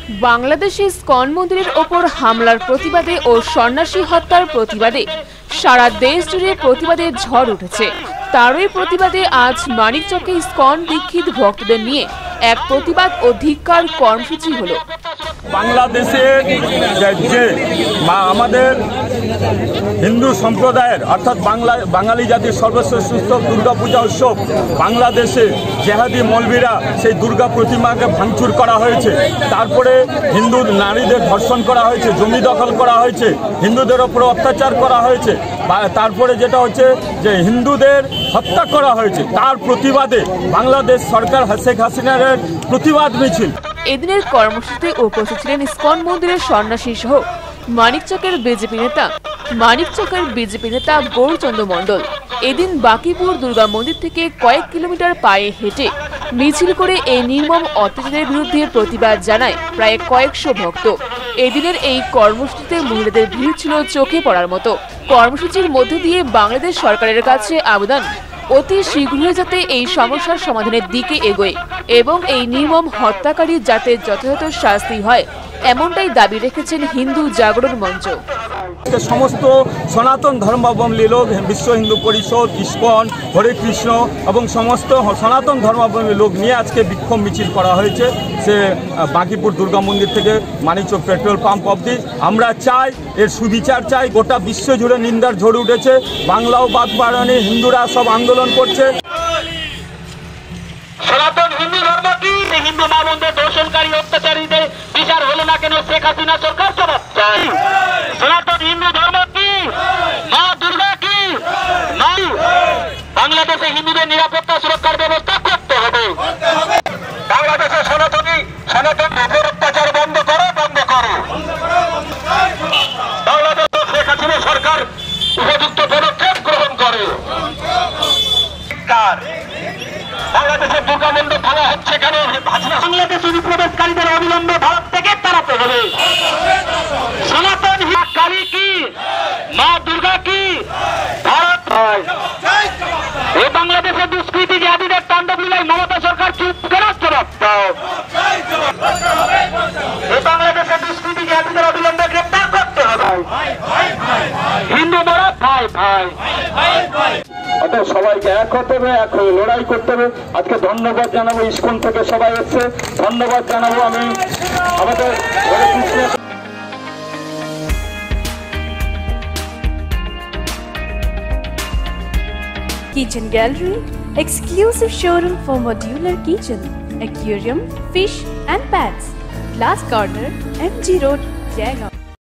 বাংলাদেশে ইসকন মন্দিরের ওপর হামলার প্রতিবাদে ও সন্ন্যাসী হত্যার প্রতিবাদে সারা দেশ জুড়ে প্রতিবাদের ঝড় উঠেছে। তারই প্রতিবাদে আজ মানিকচকে ইসকন দীক্ষিত ভক্তদের নিয়ে এক প্রতিবাদ ও ধিক্কার কর্মসূচি হলো। বাংলাদেশে যে আমাদের হিন্দু সম্প্রদায়ের অর্থাৎ বাঙালি জাতির সর্বশ্রেষ্ঠ দুর্গাপূজা উৎসব বাংলাদেশে জেহাদি মৌলবীরা সেই দুর্গা প্রতিমাকে ভাঙচুর করা হয়েছে। তারপরে হিন্দু নারীদের ধর্ষণ করা হয়েছে, জমি দখল করা হয়েছে, হিন্দুদের ওপর অত্যাচার করা হয়েছে, তারপরে যেটা হচ্ছে যে হিন্দুদের হত্যা করা হয়েছে। তার প্রতিবাদে বাংলাদেশ সরকার শেখ হাসিনার প্রতিবাদ মিছিল। এদিনের কর্মসূচিতে উপস্থিত ছিলেন ইসকন মন্দিরের সন্ন্যাসী সহ মানিকচকের বিজেপি নেতা গৌরচন্দ্র মণ্ডল। এদিন বাকিপুর দুর্গা মন্দির থেকে কয়েক কিলোমিটার পায়ে হেঁটে মিছিল করে এই নির্মম অত্যাচারের বিরুদ্ধে প্রতিবাদ জানায় প্রায় কয়েকশো ভক্ত। এদিনের এই কর্মসূচিতে মহিলাদের ভিড় ছিল চোখে পড়ার মতো। কর্মসূচির মধ্য দিয়ে বাংলাদেশ সরকারের কাছে আবেদন অতি শীঘ্রই যাতে এই সমস্যার সমাধানের দিকে এগোয় এবং এই নির্মম হত্যাকারী যাতে যথাযথ শাস্তি হয়, এমনটাই দাবি রেখেছেন হিন্দু জাগরণ মঞ্চ। সমস্ত সনাতন ধর্মাবলম্বী লোক, বিশ্ব হিন্দু পরিষদ, ইসকন, হরে কৃষ্ণ এবং সমস্ত সনাতন ধর্মাবলম্বী লোক নিয়ে আজকে বিক্ষোভ মিছিল করা হয়েছে। সে বাঁকিপুর দুর্গা মন্দির থেকে মানিকচক পেট্রোল পাম্প অবধি। আমরা চাই এর সুবিচার চাই। গোটা বিশ্ব জুড়ে নিন্দার ঝড় উঠেছে। বাংলাও বাদ বাড়ানি, হিন্দুরা সব আন্দোলন করছে। সনাতন হিন্দু ধর্ম কি? হিন্দু মা বোনদের ধর্ষণকারী অত্যাচারীদের বিচার হলো না কেন? শেখ হাসিনা সরকার জবাব চাই। সনাতন হিন্দু ধর্ম কি? মা দুর্গা কি? বাংলাদেশে হিন্দুদের নিরাপত্তা সুরক্ষার ব্যবস্থা করতে হবে। বাংলাদেশে সনাতন অত্যাচার বন্ধ করো। বাংলাদেশে শেখ হাসিনা সরকার উপযুক্ত পদক্ষেপ গ্রহণ করে। বাংলাদেশের দুর্গা মন্ডপ ভালো হচ্ছে কেন? বাংলাদেশ অনুপ্রবেশকারীদের অবিলম্বে ভারত থেকে তাড়াতে হবে। সনাতন কালী কি? মা দুর্গা কি? ভারত এই বাংলাদেশের দুষ্কৃতি জাতিদের তাণ্ডব লীলায় মমতা সরকার চুপ করে জবাব দাও। এই বাংলাদেশের দুষ্কৃতি জাতিদের অবিলম্বে গ্রেপ্তার করতে হবে। হিন্দু বড় ভাই ভাই। অতএব সবাইকে এক হতে হবে, এক হয়ে লড়াই করতে হবে। আজকে ধন্যবাদ জানাবো, ইসকন থেকে সবাই এসছে, ধন্যবাদ জানাবো আমি আমাদের Kitchen Gallery, exclusive showroom for modular kitchen, aquarium, fish and pets. Glass Corner, MG Road, Jaigaon.